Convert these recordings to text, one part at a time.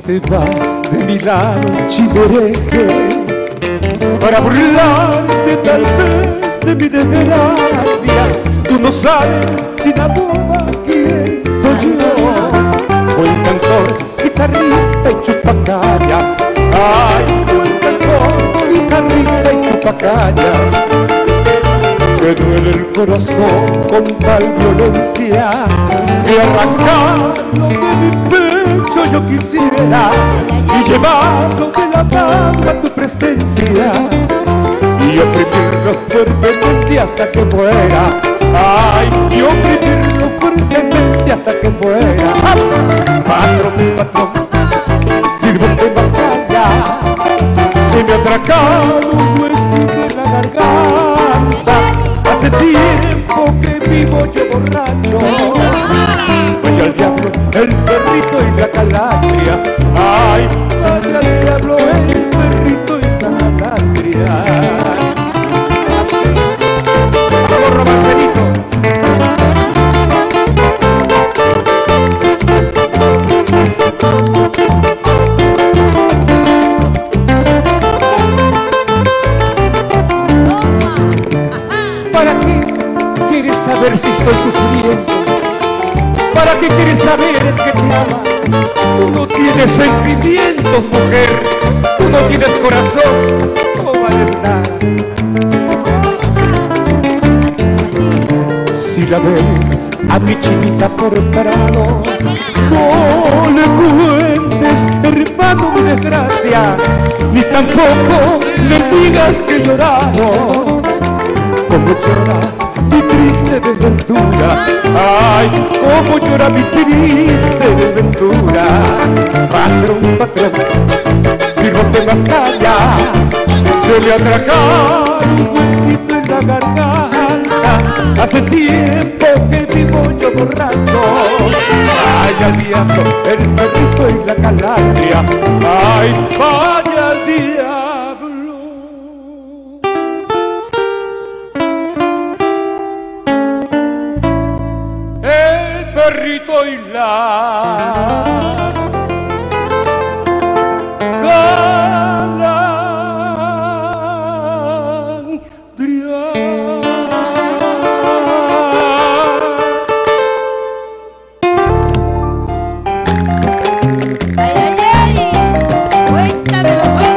te vas de mi lado, chinereje, para burlarte tal vez de mi desgracia. Tú no sabes, Chinamoma, quién soy yo. Buen cantor, guitarrista y chupacaya. Ay, buen cantor, guitarrista y chupacaya. Me duele el corazón con tal violencia que arrancarlo de mi pecho yo quisiera y llevarlo de la mano a tu presencia y oprimirlo fuertemente hasta que muera. Ay, y oprimirlo fuertemente hasta que muera. Patrón, patrón, sirve usted más calla. Se me ha atracado un huesito en la garganta. Hace tiempo que vivo yo borracho. Vaya al diablo el perrito y la calandria. Ay, vaya al diablo el perrito y la calandria. Vamos, romancerito. ¿Para qué quieres saber si estoy sufriendo? ¿Para qué quieres saber el que te ama? Tú no tienes sentimientos, mujer. Tú no tienes corazón. No vales nada. Si la ves a mi chinita por el prado, no le cuentes, hermano, mi desgracia, ni tampoco le digas que he llorado. Como llora mi triste desventura. Ay, como llora mi triste desventura. Patrón, patrón, sirva usted más calla. Se me ha atracado un huesito en la garganta. Hace tiempo que vivo yo borracho. Vaya al diablo el perrito y la calandria. Ay, vaya al diablo perrito y la calandria. Ay, ay, ay, cuéntamelo todo.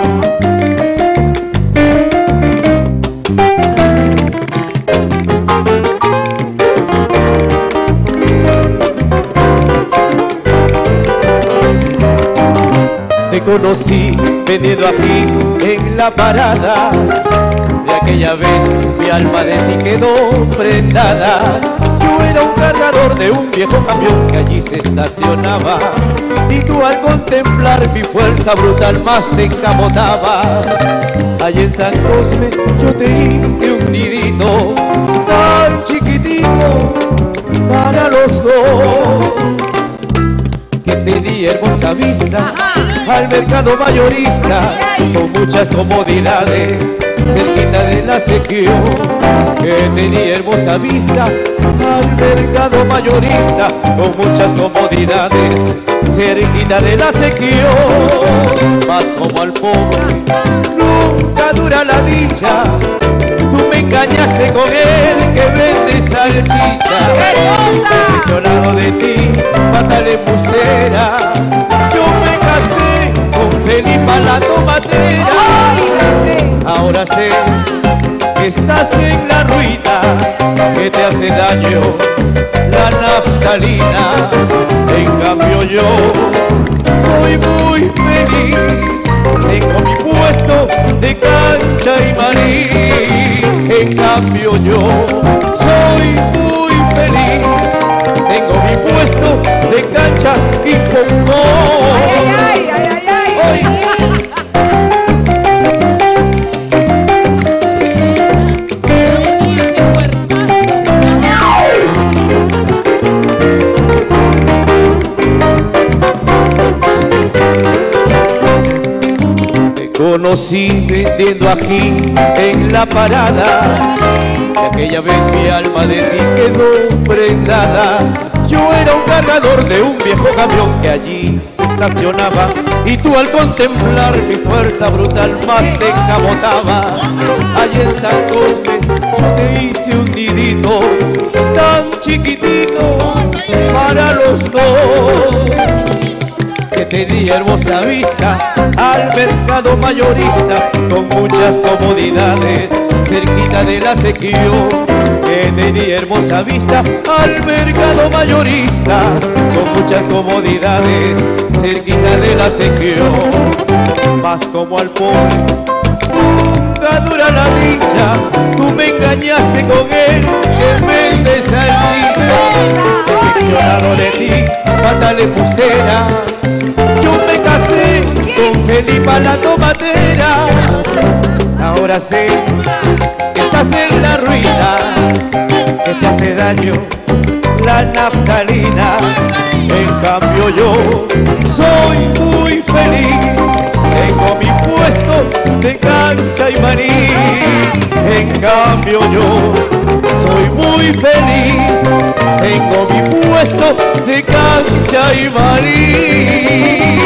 Te conocí vendiendo ají en la parada. De aquella vez mi alma de ti quedó prendada. Yo era un cargador de un viejo camión que allí se estacionaba. Y tú al contemplar mi fuerza brutal más te encamotabas. Allí en San Cosme yo te hice un nidito tan chiquitito para los dos, que tenía hermosa vista al mercado mayorista, con muchas comodidades cerquita de la sección. Que tenía hermosa vista al mercado mayorista, con muchas comodidades cerquita de la sección. Mas como al pobre nunca dura la dicha, tú me engañaste con él que vende salchicha. Decepcionado de ti, fatal embustera, yo me casé con Felipa la tomatera. Ahora sé que estás en la ruina, que te hace daño la naftalina. En cambio yo soy muy feliz, tengo mi puesto de cancha y maní. En cambio yo soy muy feliz, tengo mi puesto de cancha y pompón. Ay, ay, ay, ay, ay, ay. Conocí vendiendo ají en la parada. Y aquella vez mi alma de ti quedó prendada. Yo era un cargador de un viejo camión que allí se estacionaba. Y tú al contemplar mi fuerza brutal más te encamotaba. Allí en San Cosme yo te hice un nidito tan chiquitito para los dos, que tenía hermosa vista al mercado mayorista con muchas comodidades cerquita de la Sequío. Que tenía hermosa vista al mercado mayorista con muchas comodidades cerquita de la Sequío. Mas como al pobre nunca dura la dicha, tú me engañaste con él en vez de salchicha. Decepcionado de ti, fatal embustera, yo me casé con Felipa la tomatera. Ahora sé que estás en la ruina, que te hace daño la naftalina. En cambio yo soy muy feliz, tengo mi puesto de cancha y maní. En cambio yo soy muy feliz, tengo mi puesto de cancha y maní.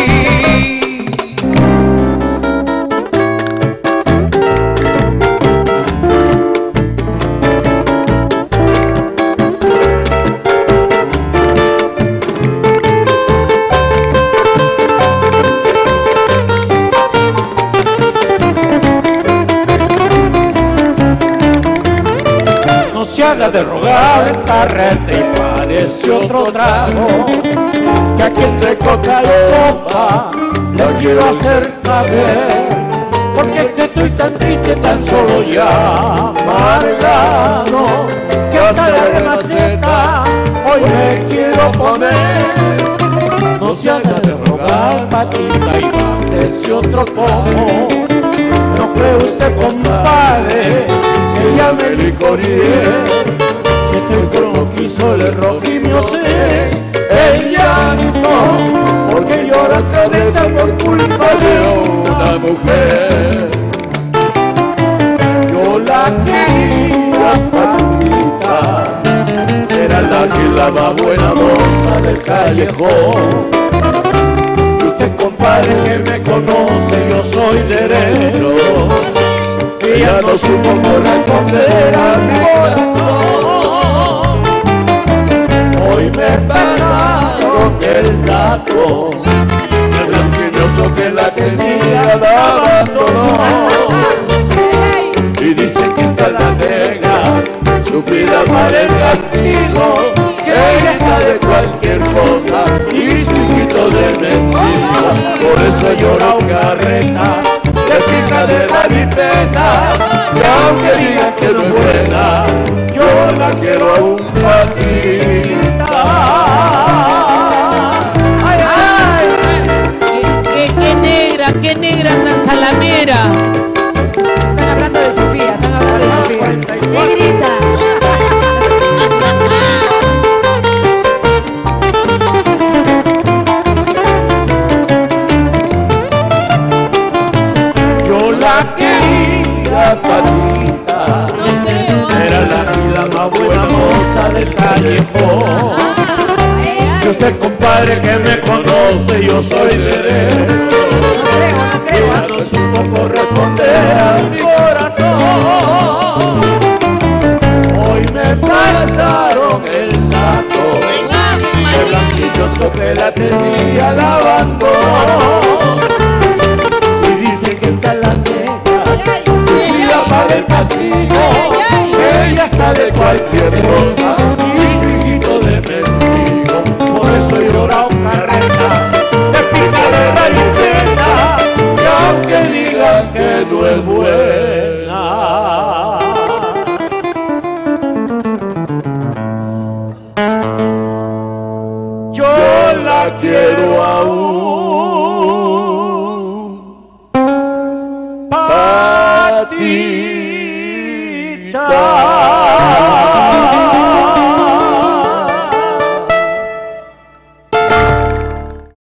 Se haga de rogar el carrete y parece otro trago, que aquí entre coca y copa le quiero hacer saber, porque es que estoy tan triste, tan solo y amargado, que hasta la maceta hoy me quiero poner. No se haga de rogar, patita, y bájese otro pomo. No cree usted, compadre, que ya me licoreé. Si estoy con lo que hizo el Rojimio es el llanto, porque llora carreta por culpa de una mujer. Yo la quería, patita, era la que la más buena moza del callejón. Y usted, compadre, que me conoce, yo soy derecho. Ella no supo corresponder a mi corazón. Hoy me pasaron el dato, el blanquilloso que la tenía la abandonó. Y dice que está la negra, sufrida para el castigo, que ella está de cualquier cosa y su hijito de mentira. Por eso llora un carreta, le pica de la mi pena, y aunque digan que no es buena, yo la quiero aún, patita. Ay, ay. Qué negra tan salamera. Están hablando de Sofía, están hablando de Sofía. Negrita. Yo la quería, patita, era la más buena moza del callejón. Y usted, compadre, que me conoce, yo soy derecho. Ella no supo corresponder a mi corazón. Hoy me pasaron el dato, el blanquilloso que la tenía la abandonó. Y dice que está la negra, sufrida para el castigo, ella está de cualquier cosa y su hijito de mendigo. Por eso llora un carreta, le pica de rayo y pena, y aunque digan que no es buena, yo la quiero aún.